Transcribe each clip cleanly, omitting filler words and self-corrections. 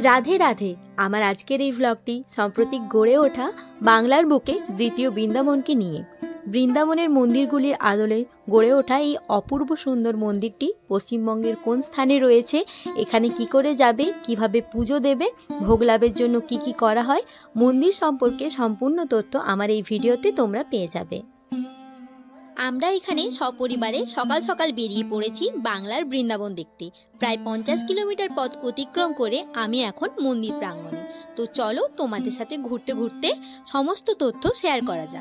রাধে রাধে। আমার আজকের এই ব্লগটি সাম্প্রতিক গড়ে ওঠা বাংলার বুকে দ্বিতীয় বৃন্দাবনকে নিয়ে। বৃন্দাবনের মন্দিরগুলির আদলে গড়ে ওঠা এই অপূর্ব সুন্দর মন্দিরটি পশ্চিমবঙ্গের কোন স্থানে রয়েছে, এখানে কি করে যাবে, কিভাবে পুজো দেবে, ভোগ লাভের জন্য কি করা হয়, মন্দির সম্পর্কে সম্পূর্ণ তথ্য আমার এই ভিডিওতে তোমরা পেয়ে যাবে। আমরা এখানে সপরিবারে সকাল সকাল বেরিয়ে পড়েছি বাংলার বৃন্দাবন দেখতে। প্রায় 50 কিলোমিটার পথ অতিক্রম করে আমি এখন মন্দির প্রাঙ্গণে। তো চলো তোমাদের সাথে ঘুরতে ঘুরতে সমস্ত তথ্য শেয়ার করা যাক।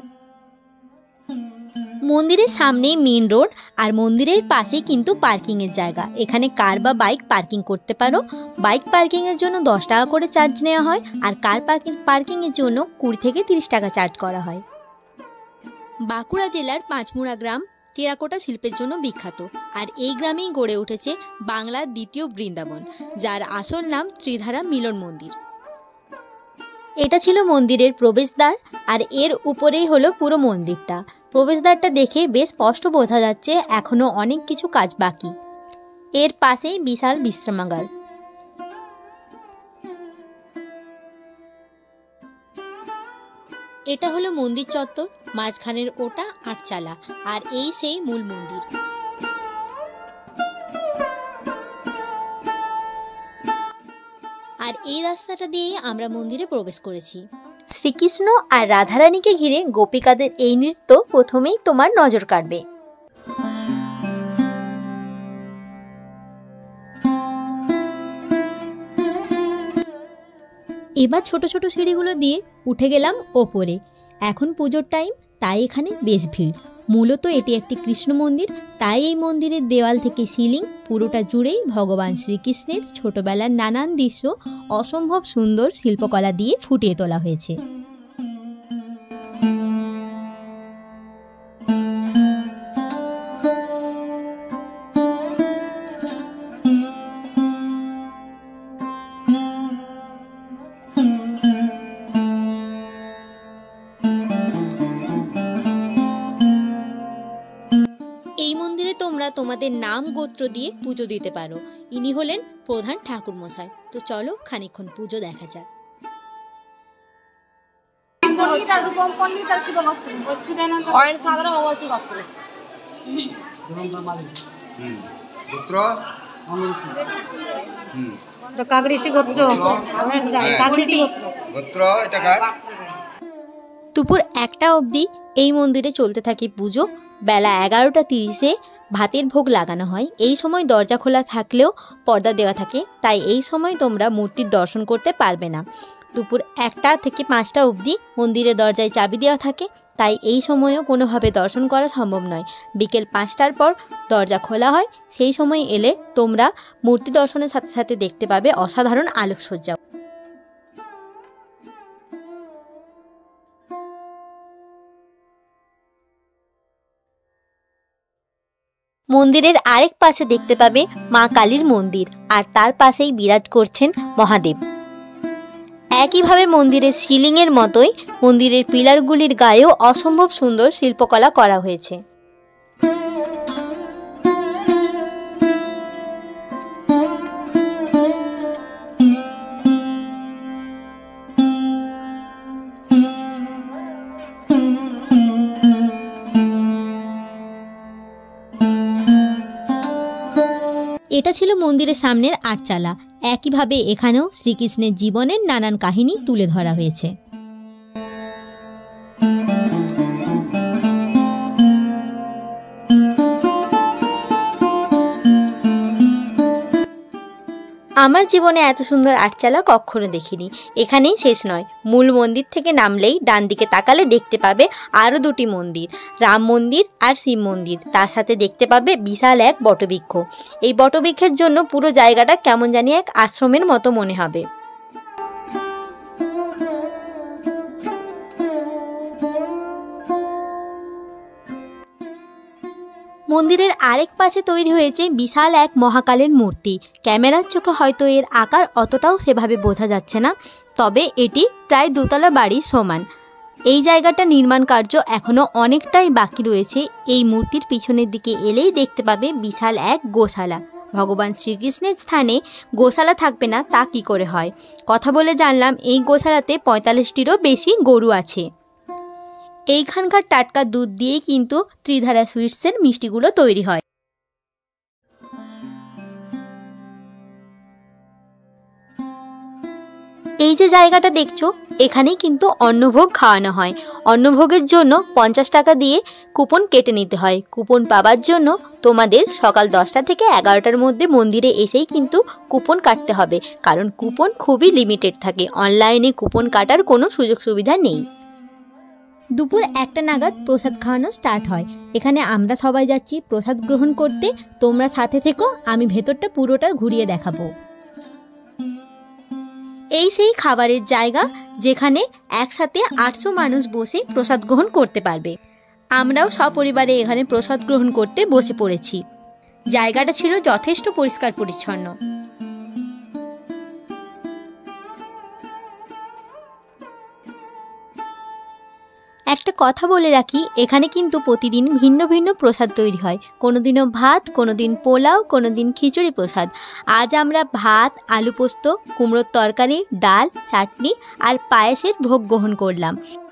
মন্দিরের সামনে মেন রোড, আর মন্দিরের পাশেই কিন্তু পার্কিংয়ের জায়গা। এখানে কার বা বাইক পার্কিং করতে পারো। বাইক পার্কিংয়ের জন্য 10 টাকা করে চার্জ নেওয়া হয়, আর কার পার্কিংয়ের জন্য 20 থেকে 30 টাকা চার্জ করা হয়। বাঁকুড়া জেলার পাঁচমুড়া গ্রাম টেরাকোটা শিল্পের জন্য বিখ্যাত, আর এই গ্রামেই গড়ে উঠেছে বাংলার দ্বিতীয় বৃন্দাবন, যার আসল নাম ত্রিধারা মিলন মন্দির। এটা ছিল মন্দিরের প্রবেশদ্বার, আর এর উপরেই হলো পুরো মন্দিরটা। প্রবেশদ্বারটা দেখে বেশ স্পষ্ট বোঝা যাচ্ছে এখনও অনেক কিছু কাজ বাকি। এর পাশেই বিশাল বিশ্রামাগার। এটা হলো মন্দির চত্বর, মাঝখানের ওটা আটচালা, আর এই সেই মূল মন্দির। আর এই রাস্তাটা দিয়ে আমরা মন্দিরে প্রবেশ করেছি। শ্রীকৃষ্ণ আর রাধারানীকে ঘিরে গোপিকাদের এই নৃত্য প্রথমেই তোমার নজর কাড়বে। এবার ছোট ছোট সিঁড়িগুলো দিয়ে উঠে গেলাম ওপরে। এখন পুজোর টাইম, তাই এখানে বেশ ভিড়। মূলত এটি একটি কৃষ্ণ মন্দির, তাই এই মন্দিরের দেওয়াল থেকে সিলিং পুরোটা জুড়েই ভগবান শ্রীকৃষ্ণের ছোটবেলার নানান দৃশ্য অসম্ভব সুন্দর শিল্পকলা দিয়ে ফুটিয়ে তোলা হয়েছে। এই মন্দিরে তোমরা তোমাদের নাম গোত্র দিয়ে পুজো দিতে পারো। ইনি হলেন প্রধান ঠাকুর মশাই। তো চলো খানিকক্ষণ পুজো দেখা যাক। দুপুর 1টা অবধি এই মন্দিরে চলতে থাকে পুজো। বেলা 11:30-এ ভাতের ভোগ লাগানো হয়। এই সময় দরজা খোলা থাকলেও পর্দা দেওয়া থাকে, তাই এই সময় তোমরা মূর্তির দর্শন করতে পারবে না। দুপুর 1টা থেকে 5টা অবধি মন্দিরের দরজায় চাবি দেওয়া থাকে, তাই এই সময়ও কোনোভাবে দর্শন করা সম্ভব নয়। বিকেল 5টার পর দরজা খোলা হয়। সেই সময় এলে তোমরা মূর্তি দর্শনের সাথে সাথে দেখতে পাবে অসাধারণ আলোকসজ্জা। মন্দিরের আরেক পাশে দেখতে পাবে মা কালীর মন্দির, আর তার পাশেই বিরাজ করছেন মহাদেব। একইভাবে মন্দিরের সিলিংয়ের মতোই মন্দিরের পিলারগুলির গায়েও অসম্ভব সুন্দর শিল্পকলা করা হয়েছে। এটা ছিল মন্দিরের সামনের আটচালা। একইভাবে এখানেও শ্রীকৃষ্ণের জীবনের নানান কাহিনী তুলে ধরা হয়েছে। আমার জীবনে এত সুন্দর আটচালা কখনো দেখিনি। এখানেই শেষ নয়, মূল মন্দির থেকে নামলেই ডান দিকে তাকালে দেখতে পাবে আরও 2টি মন্দির, রাম মন্দির আর শিব মন্দির। তার সাথে দেখতে পাবে বিশাল এক বটবৃক্ষ। এই বটবৃক্ষের জন্য পুরো জায়গাটা কেমন জানি এক আশ্রমের মতো মনে হবে। মন্দিরের আরেক পাশে তৈরি হয়েছে বিশাল এক মহাকালের মূর্তি। ক্যামেরার চোখে হয়তো এর আকার অতটাও সেভাবে বোঝা যাচ্ছে না, তবে এটি প্রায় 2তলা বাড়ির সমান। এই জায়গাটা নির্মাণ কার্য এখনও অনেকটাই বাকি রয়েছে। এই মূর্তির পিছনের দিকে এলেই দেখতে পাবে বিশাল এক গোশালা। ভগবান শ্রীকৃষ্ণের স্থানে গোশালা থাকবে না তা কি করে হয়। কথা বলে জানলাম এই গোশালাতে 45টিরও বেশি গরু আছে। এইখানকার টাটকা দুধ দিয়েই কিন্তু ত্রিধারা সুইটসের মিষ্টিগুলো তৈরি হয়। এই যে জায়গাটা দেখছো, এখানেই কিন্তু অন্নভোগ খাওয়ানো হয়। অন্নভোগের জন্য 50 টাকা দিয়ে কুপন কেটে নিতে হয়। কুপন পাওয়ার জন্য তোমাদের সকাল 10টা থেকে 11টার মধ্যে মন্দিরে এসেই কিন্তু কুপন কাটতে হবে, কারণ কুপন খুবই লিমিটেড থাকে। অনলাইনে কুপন কাটার কোনো সুযোগ সুবিধা নেই। দুপুর 1টা নাগাদ প্রসাদ খাওয়ানো স্টার্ট হয়। এখানে আমরা সবাই যাচ্ছি প্রসাদ গ্রহণ করতে। তোমরা সাথে থেকো, আমি ভেতরটা পুরোটা ঘুরিয়ে দেখাবো। এই সেই খাবারের জায়গা যেখানে একসাথে 800 মানুষ বসে প্রসাদ গ্রহণ করতে পারবে। আমরাও সপরিবারে এখানে প্রসাদ গ্রহণ করতে বসে পড়েছি। জায়গাটা ছিল যথেষ্ট পরিষ্কার পরিচ্ছন্ন। একটা কথা বলে রাখি, এখানে কিন্তু প্রতিদিন ভিন্ন ভিন্ন প্রসাদ তৈরি হয়। কোনোদিনও ভাত, কোনোদিন পোলাও, কোনোদিন খিচুড়ি প্রসাদ। আজ আমরা ভাত, আলু পোস্ত, কুমড়োর তরকারি, ডাল, চাটনি আর পায়েসের ভোগ গ্রহণ করলাম।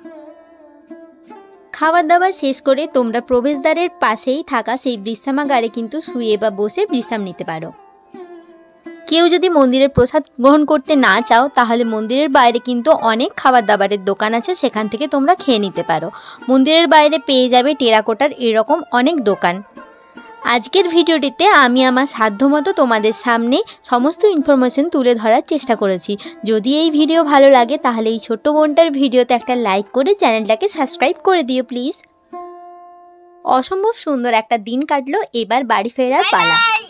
খাবার দাবার শেষ করে তোমরা প্রবেশদ্বারের পাশেই থাকা সেই বিশ্রামাগারে কিন্তু শুয়ে বা বসে বিশ্রাম নিতে পারো। কেউ যদি মন্দিরের প্রসাদ গ্রহণ করতে না চাও, তাহলে মন্দিরের বাইরে কিন্তু অনেক খাবার দাবারের দোকান আছে, সেখান থেকে তোমরা খেয়ে নিতে পারো। মন্দিরের বাইরে পেয়ে যাবে টেরাকোটার এরকম অনেক দোকান। আজকের ভিডিওটিতে আমি আমার সাধ্যমতো তোমাদের সামনে সমস্ত ইনফরমেশন তুলে ধরার চেষ্টা করেছি। যদি এই ভিডিও ভালো লাগে তাহলে এই ছোট্ট বোনটার ভিডিওতে একটা লাইক করে চ্যানেলটাকে সাবস্ক্রাইব করে দিও প্লিজ। অসম্ভব সুন্দর একটা দিন কাটলো, এবার বাড়ি ফেরার পালা।